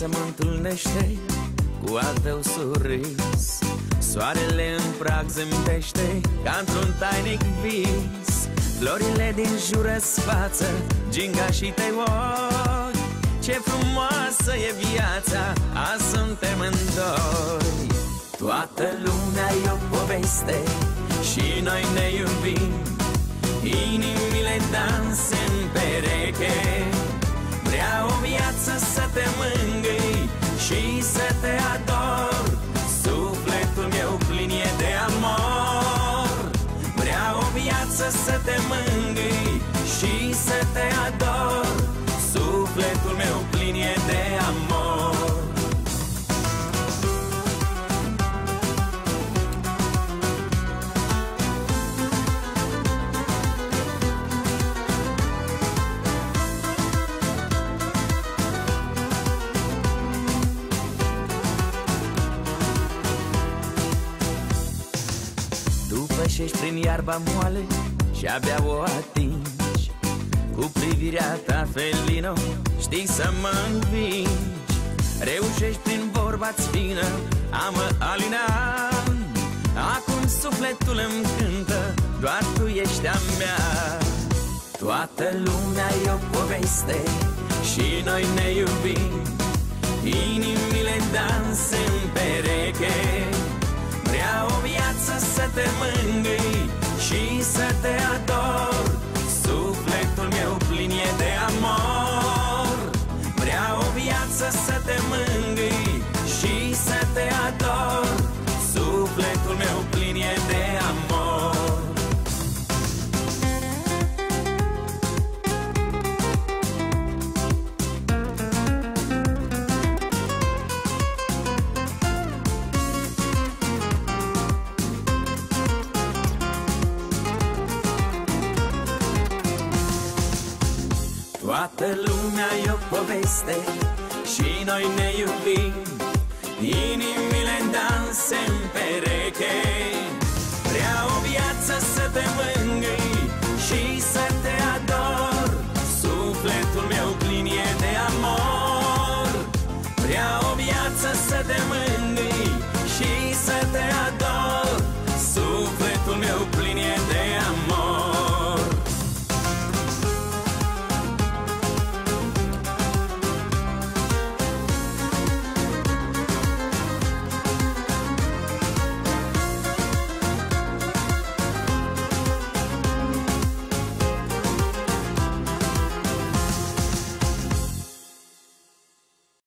viața mă întâlnește cu al tău surâs. Soarele în prag zâmbește ca într-un tainic vis. Florile din jură-s față, gingașii tăi ochi. Ce frumoasă e viața, azi suntem în doi. Toată lumea e o poveste și noi ne iubim. Inimile danse în pereche. Vreau o viață să te mângâi și să te ador. Sufletul meu plin e de amor. Vreau o viață să te mângâi și să te ador. Sufletul meu plin e de amor. Tu pășești prin iarba moale și abia o atingi. Cu privirea ta felino știi să mă învingi. Reușești prin vorba-ți fină a mă alina. Acum sufletul îmi cântă, doar tu ești a mea. Toată lumea e o poveste și noi ne iubim. Inimile danse în pereche. Vreau o viață să te mângâi și să te ador. Sufletul meu plin e de amor. Vreau o viață să te mângâi și să te ador. Sufletul meu plin e de amor. Toată lumea e o poveste și noi ne iubim. Inimile danse în pereche. Vreau